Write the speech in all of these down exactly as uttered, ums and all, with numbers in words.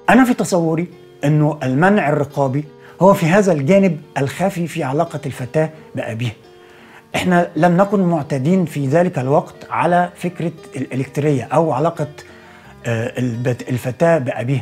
أنا في تصوري أنه المنع الرقابي هو في هذا الجانب الخفي في علاقة الفتاة بأبيها. إحنا لم نكن معتادين في ذلك الوقت على فكرة الإلكترية أو علاقة الفتاة بأبيها.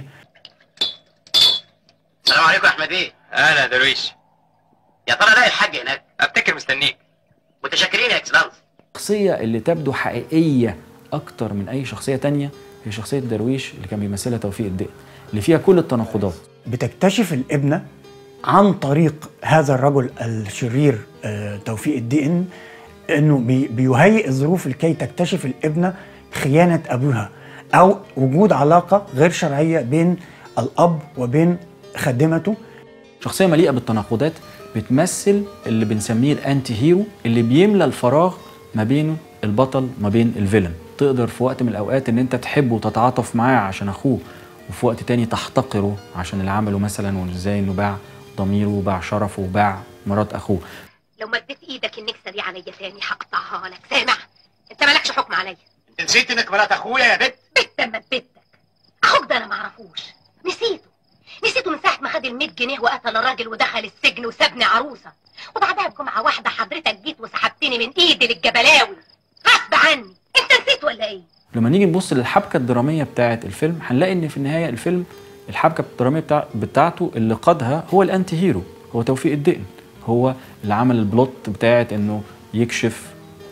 السلام عليكم يا أحمد بيه. أهلا يا درويش. يا ترى لاقي الحاج هناك؟ أفتكر مستنيك. متشكرين يا اكسلانس. الشخصية اللي تبدو حقيقية أكتر من أي شخصية تانية هي شخصية درويش اللي كان بيمثلها توفيق الدقن، اللي فيها كل التناقضات. بتكتشف الابنة عن طريق هذا الرجل الشرير توفيق الدقن أنه بيهيئ الظروف لكي تكتشف الابنة خيانة أبوها أو وجود علاقة غير شرعية بين الأب وبين خادمته. شخصية مليئة بالتناقضات، بتمثل اللي بنسميه الانتي هيرو اللي بيملى الفراغ ما بين البطل وما بين الفيلن. تقدر في وقت من الأوقات إن أنت تحبه وتتعاطف معاه عشان أخوه، وفي وقت تاني تحتقره عشان اللي عمله مثلا، وإزاي إنه باع ضميره وباع شرفه وباع مرات أخوه. لو مديت إيدك النكسة دي عليا تاني هقطعها لك، سامع؟ أنت مالكش حكم عليا. أنت نسيت إنك مرات أخويا يا بت؟ بت أما بتك. أخوك ده أنا معرفوش، نسيته. نسيته من ساعة ما خد ال مية جنيه وقتل الراجل ودخل السجن وسابني عروسة، وبعدها بجمعة واحدة حضرتك جيت وسحبتني من إيدي للجبلاوي غصب عني. أنت نسيت ولا إيه؟ لما نيجي نبص للحبكة الدرامية بتاعة الفيلم هنلاقي إن في النهاية الفيلم الحبكة الدرامية بتاع بتاعته اللي قادها هو الأنتي هيرو، هو توفيق الدقن، هو اللي عمل البلوت بتاعة إنه يكشف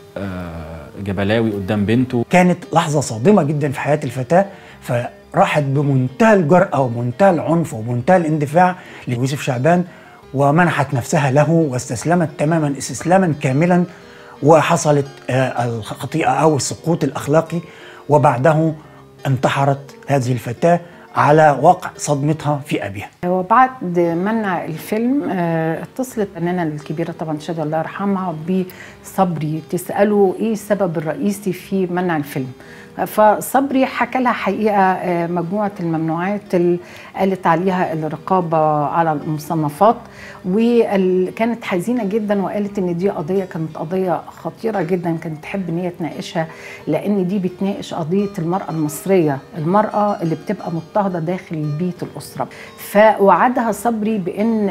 جبلاوي قدام بنته. كانت لحظة صادمة جدا في حياة الفتاة، فراحت بمنتهى الجرأة ومنتهى العنف ومنتهى الاندفاع ليوسف شعبان ومنحت نفسها له واستسلمت تماما استسلاما كاملا، وحصلت الخطيئة أو السقوط الأخلاقي، وبعده انتحرت هذه الفتاة على وقع صدمتها في أبيها. وبعد منع الفيلم اتصلت فنانة الكبيرة طبعا شادية الله يرحمها بصبري تسأله إيه السبب الرئيسي في منع الفيلم. فصبري حكى لها حقيقة مجموعة الممنوعات اللي قالت عليها الرقابة على المصنفات، وكانت حزينة جدا وقالت ان دي قضية كانت قضية خطيرة جدا، كانت تحب ان هي تناقشها لان دي بتناقش قضية المرأة المصرية، المرأة اللي بتبقى مضطهدة داخل البيت الأسرة. فوعدها صبري بان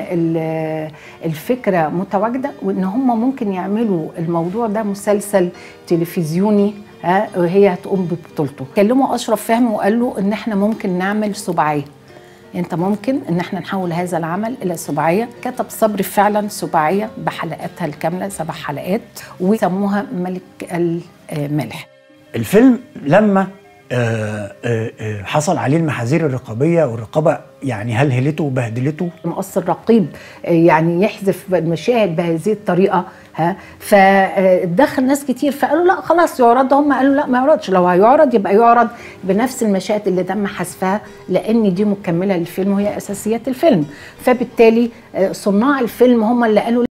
الفكرة متواجدة وان هم ممكن يعملوا الموضوع ده مسلسل تلفزيوني ها وهي هتقوم ببطولته. كلموا اشرف فهمي وقال له ان احنا ممكن نعمل سباعيه، انت ممكن ان احنا نحول هذا العمل الى سباعيه. كتب صبري فعلا سباعيه بحلقاتها الكامله، سبع حلقات، وسموها ملك الملح. الفيلم لما حصل عليه المحاذير الرقابيه والرقابه يعني هلهلته وبهدلته. مقص الرقيب يعني يحذف المشاهد بهذه الطريقه ها، فدخل ناس كتير فقالوا لا خلاص يعرض، هم قالوا لا ما يعرضش، لو هيعرض يبقى يعرض بنفس المشاهد اللي تم حذفها لان دي مكمله للفيلم وهي اساسيات الفيلم. فبالتالي صناع الفيلم هم اللي قالوا